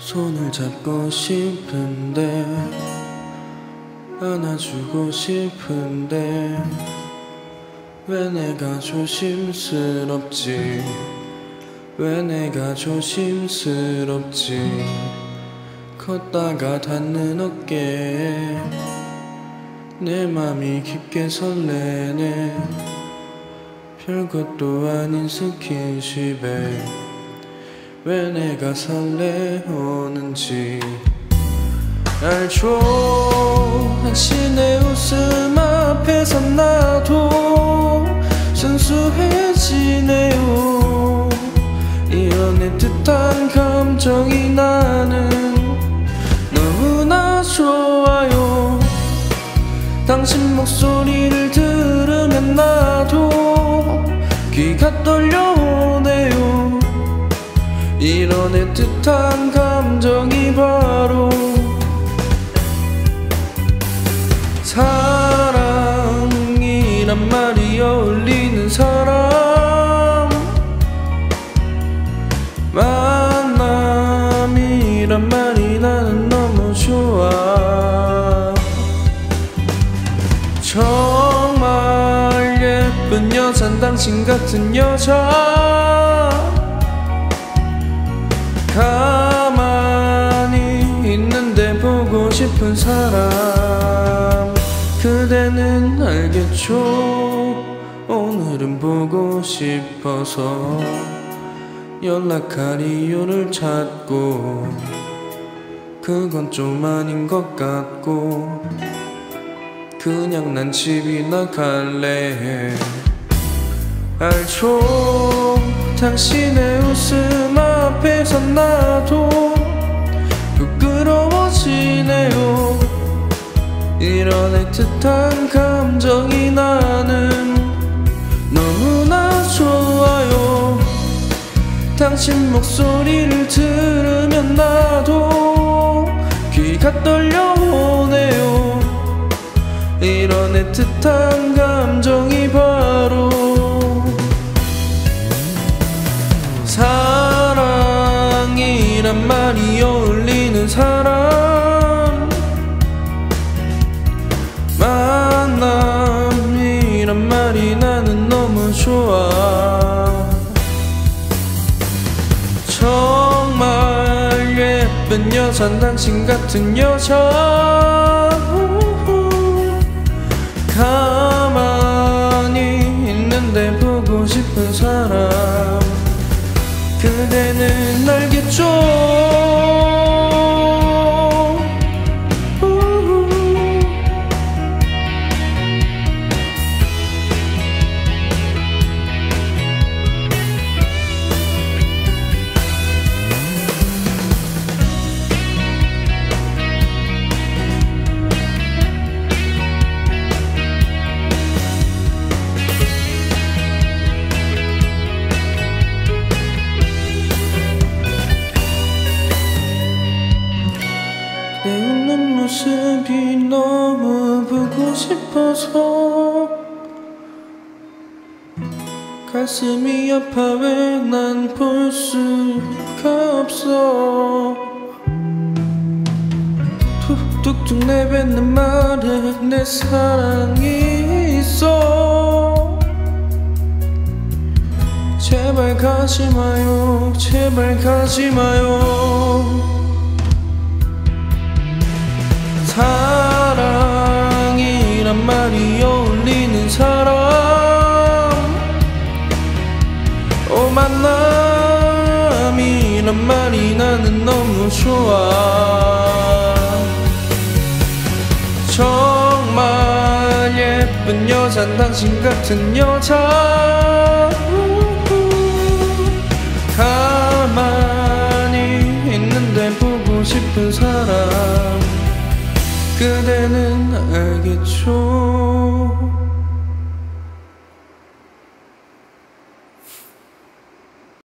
손을 잡고 싶은데 안아주고 싶은데 왜 내가 조심스럽지 왜 내가 조심스럽지 걷다가 닿는 어깨에 내 맘이 깊게 설레네 별것도 아닌 스킨십에 왜 내가 설레오는지 알죠. 당신의 웃음 앞에서 나도 순수해지네요. 이런 애틋한 감정이 나는 너무나 좋아요. 당신 목소리를 들으면 나도 귀가 떨려오네요. 이런 애틋한 감정이 바로 사랑이란 말이 어울리는 사람, 만남이란 말이 나는 너무 좋아. 정말 예쁜 여잔 당신 같은 여자, 가만히 있는데 보고 싶은 사람. 그대는 알겠죠. 오늘은 보고 싶어서 연락할 이유를 찾고 그건 좀 아닌 것 같고 그냥 난 집이나 갈래. 알죠. 당신의 웃음 앞에서 나도 부끄러워지네요. 이런 애틋한 감정이 나는 너무나 좋아요. 당신 목소리를 들으면 나도 귀가 떨려오네요. 이런 애틋한 감정이 바로 사랑이란 말이 어울리는 사람, 만남이란 말이 나는 너무 좋아. 정말 예쁜 여잔 당신 같은 여자, 가만히 있는데 보고 싶은 사람. 그대는 알겠죠. 내 웃는 모습이 너무 보고 싶어서 가슴이 아파 왜 난 볼 수가 없어. 툭툭툭 내뱉는 말에 내 사랑이 있어. 제발 가지 마요, 제발 가지 마요. 사랑이란 말이 어울리는 사람, 만남이란 말이 나는 너무 좋아. 정말 예쁜 여잔 당신 같은 여자, 가만히 있는데 보고 싶은 사람. 그대는 알겠죠.